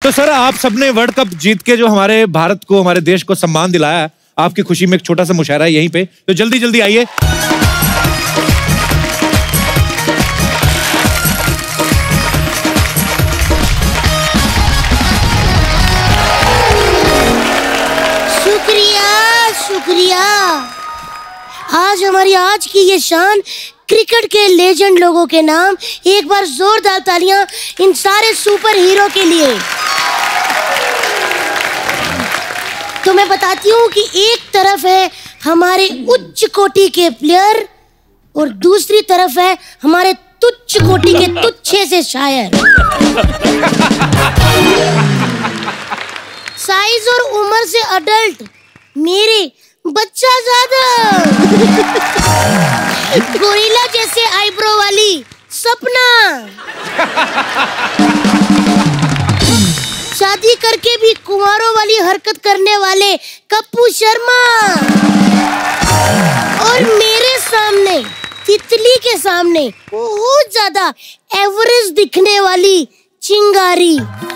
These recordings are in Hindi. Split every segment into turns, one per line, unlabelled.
तो सर आप सबने वर्ल्ड कप जीत के जो हमारे भारत को, हमारे देश को सम्मान दिलाया है, आपकी खुशी में एक छोटा सा मुशायरा है यहीं पे, तो जल्दी जल्दी आइए।
शुक्रिया शुक्रिया। आज हमारी आज की ये शान क्रिकेट के लेजेंड लोगों के नाम। एक बार जोरदार तालियां इन सारे सुपर हीरो के लिए। तो मैं बताती हूँ कि एक तरफ है हमारे उच्च कोटि के प्लेयर और दूसरी तरफ है हमारे तुच्छ कोटि के तुच्छे से शायर। साइज और उम्र से अडल्ट मेरे बच्चा ज्यादा। गोरिल्ला जैसे आईब्रो वाली सपना। शादी करके भी कुंवारों वाली हरकत करने वाले कप्पू शर्मा। और मेरे सामने तितली के सामने बहुत ज्यादा एवरेज दिखने वाली चिंगारी।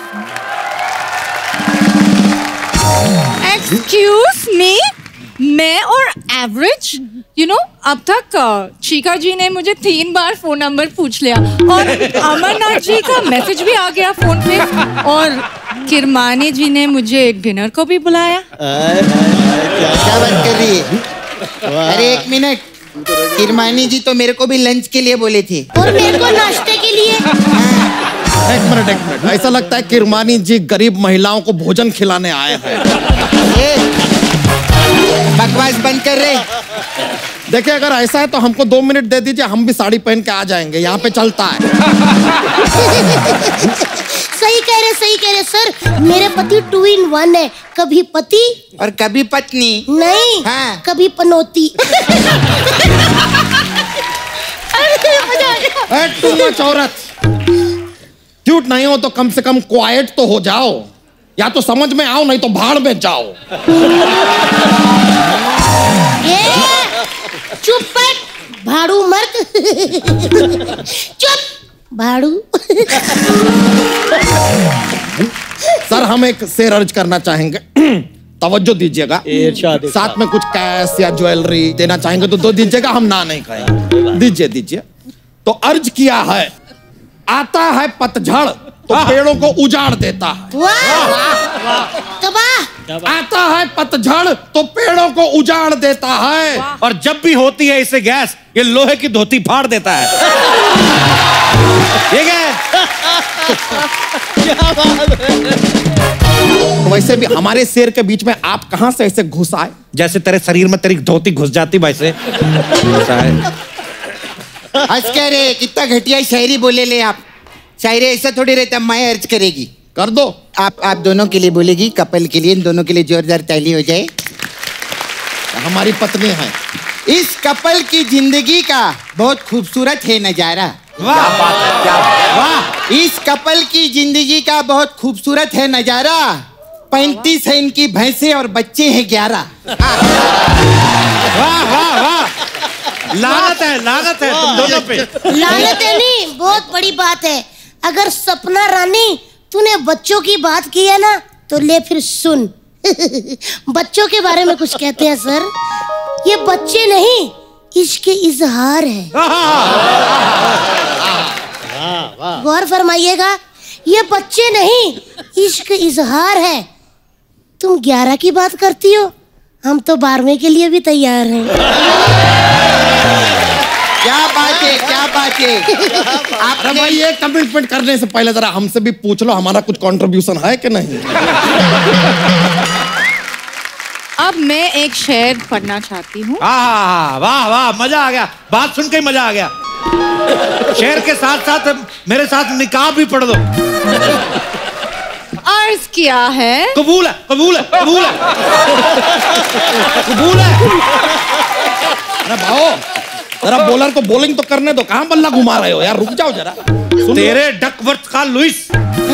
एक्सक्यूज मी, मैं और एवरेज? यू नो, अब तक चीका जी ने मुझे 3 बार फोन नंबर पूछ लिया और अमरनाथ जी का मैसेज भी आ गया फोन पे, और किरमानी जी ने मुझे डिनर को भी बुलाया।
क्या बात कर रही है? अरे एक मिनट, किरमानी जी तो मेरे को भी लंच के लिए बोले थे
और मेरे को नाश्ते के लिए।
एक मिनट, ऐसा लगता है किरमानी जी गरीब महिलाओं को भोजन खिलाने आए हैं।
बकवास बंद कर रहे।
देखिए अगर ऐसा है तो हमको 2 मिनट दे दीजिए, हम भी साड़ी पहन के आ जाएंगे, यहाँ पे चलता है।
सही कह रहे सर। मेरे पति 2 in 1 है, कभी पति
और कभी पत्नी।
नहीं,
हाँ।
कभी पनौती।
औरत क्यूट नहीं हो तो कम से कम क्वाइट तो हो जाओ, या तो समझ में आओ नहीं तो भाड़ में जाओ।
चुप पट भाड़ू मर्द। चुप भाड़ू।
सर हम एक शेर अर्ज करना चाहेंगे, तवज्जो दीजिएगा। साथ में कुछ कैश या ज्वेलरी देना चाहेंगे तो दो दीजिएगा, हम ना नहीं कहेंगे। दीजिए। तो अर्ज किया है, आता है पतझड़ तो पेड़ों को उजाड़ देता है। आता है पतझड़ तो पेड़ों को उजाड़ देता है,
और जब भी होती है इसे गैस, ये लोहे की धोती फाड़ देता है। ठीक है।
वैसे भी हमारे शेर के बीच में आप कहां से ऐसे घुस आए?
जैसे तेरे शरीर में तेरी धोती घुस जाती वैसे।
हंस कह रहे, कितना घटिया शायरी बोले ले आप। शायरी ऐसा थोड़ी रहता, मैं अर्ज करेगी।
कर दो।
आप दोनों के लिए बोलेगी, कपल के लिए, इन दोनों के लिए जोरदार ताली हो जाए।
हमारी पत्नी है।
इस कपल की जिंदगी का बहुत खूबसूरत है नजारा। वाह। इस कपल की जिंदगी का बहुत खूबसूरत है नजारा। 35 है इनकी भैंसे और बच्चे हैं 11।
वाह वाह वाह। लानत है तुम दोनों पे।
लानत है नहीं, बहुत बड़ी बात है। अगर सपना रानी तूने बच्चों की बात की है ना, तो ले फिर सुन। बच्चों के बारे में कुछ कहते हैं सर। ये बच्चे नहीं, इश्क के इजहार है। गौर फरमाइएगा, ये बच्चे नहीं, इश्क इजहार है। तुम 11 की बात करती हो, हम तो 12वें के लिए भी तैयार हैं।
क्या बात है।
आप भाई ये कमिटमेंट करने से पहले जरा हमसे भी पूछ लो हमारा कुछ कंट्रीब्यूशन है कि नहीं।
अब मैं एक शेर पढ़ना चाहती हूँ।
वाह वाह, मजा आ गया, बात सुन के ही मजा आ गया। शेर के साथ साथ मेरे साथ निकाह भी पढ़ दो।
अर्ज किया है।
कबूल है।
अरे भाओ जरा बॉलर को बॉलिंग तो करने दो, कहां बल्ला घुमा रहे हो यार, रुक जाओ जरा।
तेरे डकवर्थ का लुइस,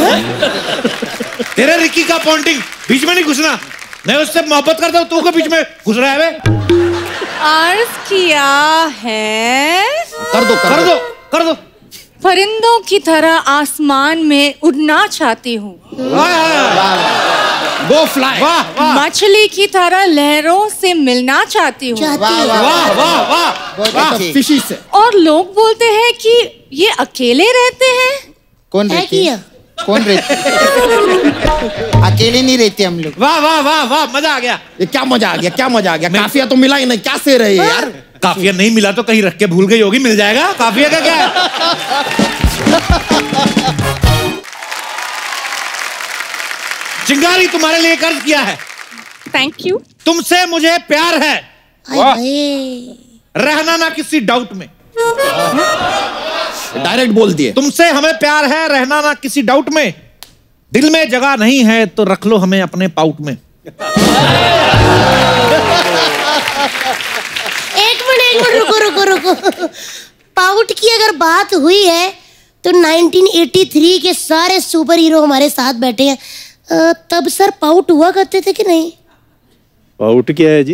तेरे रिकी का पॉन्टिंग, बीच में नहीं घुसना। मैं उससे मोहब्बत करता हूँ, तू को बीच में घुस रहा है।
अर्ज किया है।
कर दो।
परिंदों की तरह आसमान में उड़ना चाहती हूँ।
Go fly.
वाह वाह
मछली की तरह लहरों से मिलना चाहती हूँ।
चाहती
वाह,
है।
वाह,
वाह वाह वाह
बहुत
वाह।
अच्छी।
फिशी से।
और लोग बोलते हैं कि ये अकेले रहते हैं।
कौन
है
रहती है?
किया?
कौन रहती है? अकेले नहीं रहते हम लोग।
वाह वाह वाह वाह, मजा आ गया।
ये क्या मजा आ गया, क्या मजा आ गया? काफिया तो मिला ही नहीं, क्या से रहे यार?
काफिया नहीं मिला तो कहीं रख के भूल गई होगी, मिल जाएगा। काफिया का क्या है? चिंगारी तुम्हारे लिए कर्ज किया है।
Thank you.
तुमसे मुझे प्यार है,
हाय हाय।
रहना ना किसी डाउट में।
डायरेक्ट बोल दिए।
तुमसे हमें प्यार है, रहना ना किसी डाउट में। दिल में जगह नहीं है तो रख लो हमें अपने पाउट में।
एक मिनट रुको। पाउट की अगर बात हुई है तो 1983 के सारे सुपर हीरो हमारे साथ बैठे हैं। तब सर पाउट हुआ करते थे कि नहीं?
पाउट क्या है जी?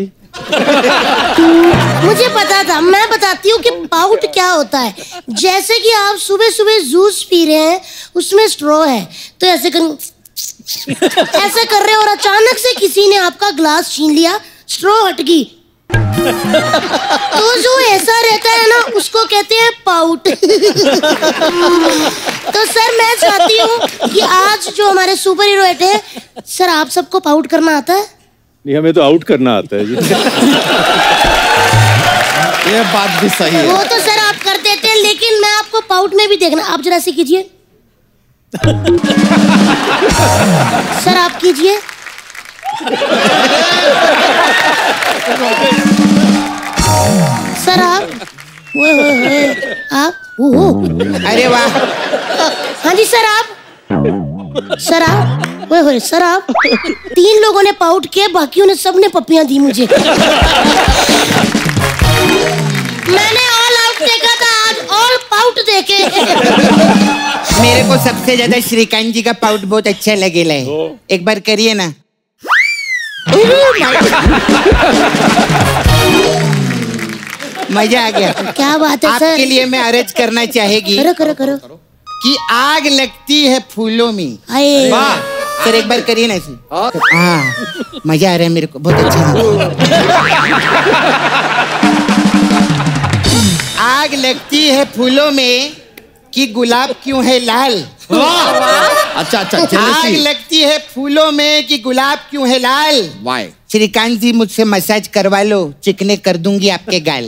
मुझे पता था, मैं बताती हूँ कि पाउट क्या होता है। जैसे कि आप सुबह सुबह जूस पी रहे हैं, उसमें स्ट्रॉ है, तो ऐसे कर रहे हैं और अचानक से किसी ने आपका ग्लास छीन लिया, स्ट्रॉ हट गई। तो जो ऐसा रहता है ना, उसको कहते हैं पाउट। तो सर मैं चाहती हूँ कि आज जो हमारे सुपर हीरो बैठे हैं, सर आप सबको पाउट करना आता है?
नहीं, हमें तो आउट करना आता है जी।
ये बात भी सही है।
वो तो सर आप कर देते हैं, लेकिन मैं आपको पाउट में भी देखना। आप जरा से कीजिए। सर आप कीजिए। सर आप आप
अरे वाह।
हाँ जी सर आप सर आप 3 लोगों ने पाउट किए, बाकियों ने सबने पप्पियां दी मुझे। मैंने ऑल आउट देखा था, आज ऑल पाउट देखे।
मेरे को सबसे ज्यादा श्रीकांत जी का पाउट बहुत अच्छा लगेला है। एक बार करिए ना। मजा आ गया।
क्या बात है सर।
आपके लिए मैं अर्ज करना चाहेगी
करो
कि आग लगती है फूलों में।
आए
वाह।
सर एक बार करिए ना ऐसे। हाँ मजा आ रहा है मेरे को, बहुत अच्छा लग रहा है। आग लगती है फूलों में कि गुलाब क्यों है लाल।
अच्छा
आग
जेलसी।
लगती है फूलों में कि गुलाब क्यों है लाल।
वाई।
श्रीकांत जी मुझसे मसाज करवा लो, चिकने कर दूंगी आपके गाल।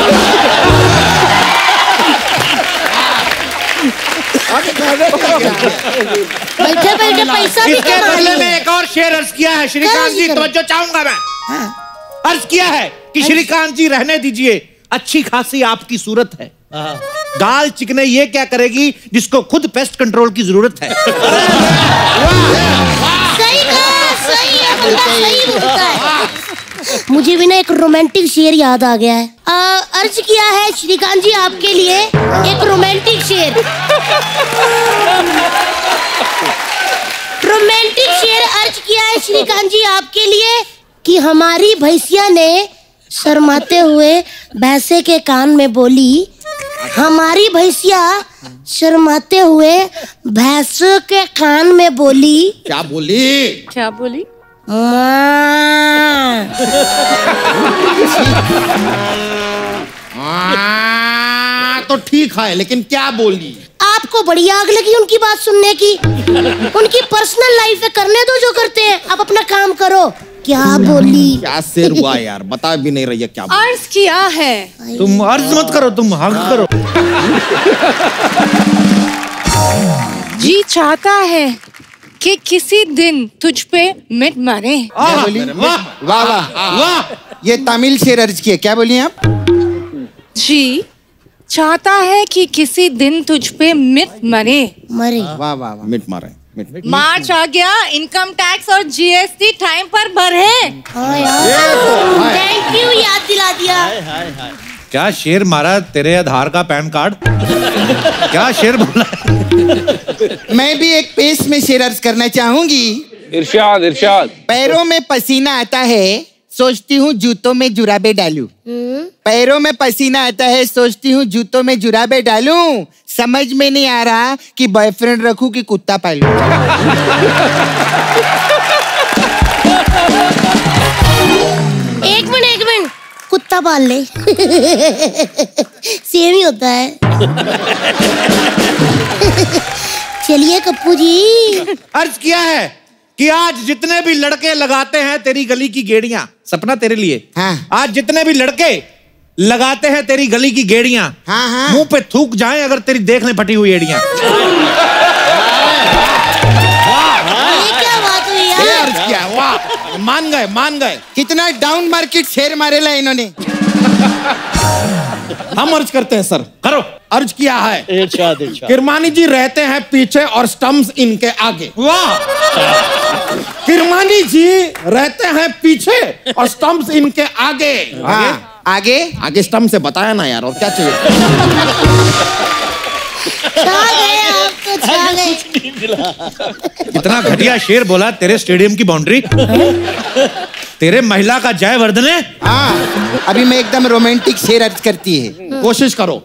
बैठे बैठे पैसा भी
इसके
कमा
बदले
लिए।
में एक और शेर अर्ज किया है श्रीकांत जी, तवज्जो चाहूंगा मैं। अर्ज किया है कि श्रीकांत जी रहने दीजिए, अच्छी खासी आपकी सूरत है। गाल चिकने ये क्या करेगी जिसको खुद पेस्ट कंट्रोल की जरूरत है।
सही कहा, सही है, बंदा सही बोलता है। मुझे भी ना एक रोमांटिक शेर याद आ गया है। अर्ज किया है श्रीकांत जी आपके लिए एक रोमांटिक शेर। रोमांटिक शेर अर्ज किया है श्रीकांत जी आपके लिए कि हमारी भैंसिया ने शर्माते हुए भैंसे के कान में बोली। हमारी भैंसिया शर्माते हुए भैंसों के कान में बोली।
क्या बोली?
क्या बोली?
माँ।
तो ठीक है, लेकिन क्या बोली?
आपको बड़ी आग लगी उनकी बात सुनने की। उनकी पर्सनल लाइफ है, करने दो जो करते हैं, आप अपना काम करो। क्या बोली?
क्या शेर हुआ यार, बता भी नहीं रही है क्या बोली।
अर्ज किया है।
तुम अर्ज मत करो, तुम हक करो।
जी चाहता है कि किसी दिन तुझ पे मिट मारे।
वाह
वाह वाह
वाह।
ये तमिल शेर अर्ज किए, क्या बोलिए आप?
जी चाहता है कि किसी दिन तुझ पे मिट मरे।
मरे।
वाह वाह वाह।
मिट मारे मिट।
मार्च आ गया, इनकम टैक्स और जीएसटी टाइम पर भरे।
हाँ यार, थैंक यू, याद दिला दिया।
क्या शेर मारा तेरे आधार का पैन कार्ड? क्या शेर बोला?
मैं भी एक पेश में शेर अर्ज करना चाहूंगी।
इरशाद इरशाद।
पैरों में पसीना आता है, सोचती हूँ जूतों में जुराबे डालूं। पैरों में पसीना आता है, सोचती हूँ जूतों में जुराबे डालूं। समझ में नहीं आ रहा कि बॉयफ्रेंड रखूं कि कुत्ता पालूं।
एक मिनट कुत्ता पाल ले। सेम ही होता है। चलिए कप्पू जी।
अर्ज किया है कि आज जितने भी लड़के लगाते हैं तेरी गली की गेड़ियां, सपना तेरे लिए।
हाँ।
आज जितने भी लड़के लगाते हैं तेरी गली की गेड़ियां,
हाँ हाँ।
मुंह पे थूक जाएं अगर तेरी देखने फटी हुई एड़ियां।
ये क्या बात हुई
ये
यार?
अर्ज किया, वाह, मान गए।
कितना डाउन मार्केट शेयर मारेला इन्होंने।
हम अर्ज करते हैं सर।
करो।
अर्ज किया है, किरमानी जी रहते हैं पीछे और स्टम्प्स इनके आगे।
वाह,
किरमानी जी रहते हैं पीछे और स्टम्प्स इनके आगे।
हाँ, आगे
स्टम्प से बताया ना यार, और क्या चाहिए।
छा गए आप तो, छा गए।
इतना घटिया शेर बोला तेरे स्टेडियम की बाउंड्री। तेरे महिला का जय वर्धने।
हाँ, अभी मैं एकदम रोमांटिक शेर अर्ज करती है।
कोशिश करो।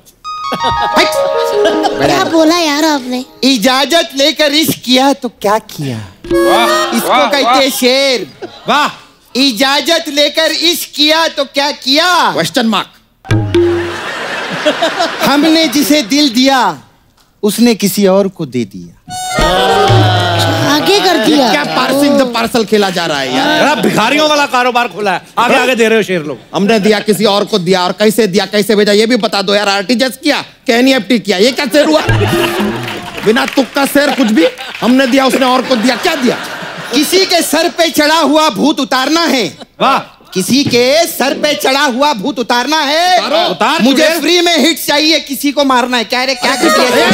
क्या बोला यार आपने?
इजाजत लेकर इश्क किया तो क्या किया, इसको कहते हैं शेर।
वाह,
इजाजत लेकर इश्क किया तो क्या किया,
क्वेश्चन मार्क।
हमने जिसे दिल दिया उसने किसी और को दे दिया।
आगे कर दिया।
क्या पार्सिंग द पार्सल खेला जा रहा है यार।
बड़ा भिखारियों वाला कारोबार खोला है। आगे आगे दे रहे हो शेर लोग।
हमने दिया, किसी और को दिया, और कैसे दिया, कैसे भेजा ये भी बता दो यार। आरटीजीएस किया कि एनईएफटी किया, ये क्या शेर हुआ। बिना तुक्का शेर कुछ भी। हमने दिया, उसने और को दिया, क्या दिया।
किसी के सर पे चढ़ा हुआ भूत उतारना है।
वाह,
किसी के सर पे चढ़ा हुआ भूत उतारना है।
उतार
मुझे
चुड़ैल।
फ्री में हिट चाहिए, किसी को मारना है। क्या रे, क्या कर दिया?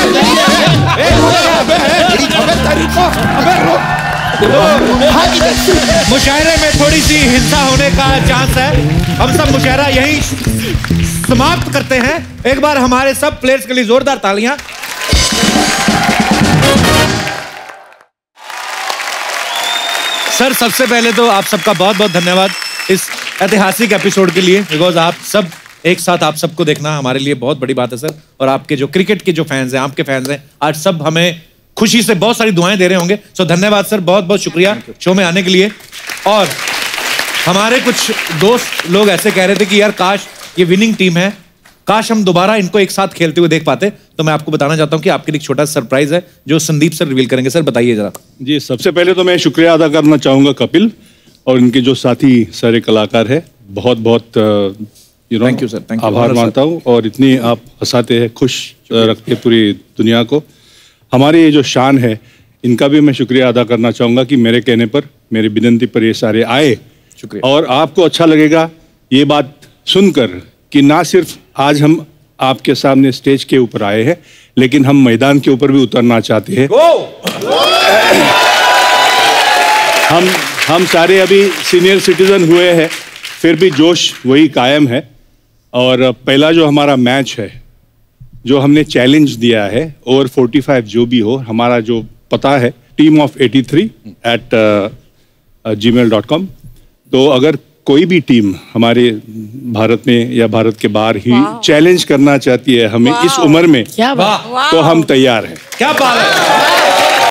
मुशायरे में थोड़ी सी हिंसा होने का चांस है। हम सब मुशायरा यहीं समाप्त करते हैं। एक बार हमारे सब प्लेयर्स के लिए जोरदार तालियां। सर, सबसे पहले तो आप सबका बहुत बहुत धन्यवाद इस ऐतिहासिक एपिसोड के लिए, बिकॉज आप सब एक साथ, आप सबको देखना हमारे लिए बहुत बड़ी बात है सर। और आपके जो क्रिकेट के जो फैंस हैं, आपके फैंस हैं, आज सब हमें खुशी से बहुत सारी दुआएं दे रहे होंगे। सो धन्यवाद सर, बहुत बहुत शुक्रिया शो में आने के लिए। और हमारे कुछ दोस्त लोग ऐसे कह रहे थे कि यार काश ये विनिंग टीम है, काश हम दोबारा इनको एक साथ खेलते हुए देख पाते। तो मैं आपको बताना चाहता हूं कि आपके लिए एक छोटा सरप्राइज है जो संदीप सर रिवील करेंगे। सर बताइए जरा।
जी, सबसे पहले तो मैं शुक्रिया अदा करना चाहूँगा कपिल और इनके जो साथी सारे कलाकार हैं। बहुत बहुत
Thank you, sir. Thank you.
आभार मानता हूँ। और इतनी आप हंसाते हैं, खुश रखते पूरी दुनिया को। हमारी ये जो शान है, इनका भी मैं शुक्रिया अदा करना चाहूँगा कि मेरे कहने पर, मेरी विनंती पर ये सारे आए।
शुक्रिया।
और आपको अच्छा लगेगा ये बात सुनकर कि ना सिर्फ आज हम आपके सामने स्टेज के ऊपर आए हैं, लेकिन हम मैदान के ऊपर भी उतरना चाहते हैं। हम सारे अभी सीनियर सिटीजन हुए हैं, फिर भी जोश वही कायम है। और पहला जो हमारा मैच है, जो हमने चैलेंज दिया है, ओवर 45 जो भी हो, हमारा जो पता है teamof83@gmail.com। तो अगर कोई भी टीम हमारे भारत में या भारत के बाहर ही चैलेंज करना चाहती है हमें इस उम्र में,
क्या बात,
तो हम तैयार हैं।
क्या बात है।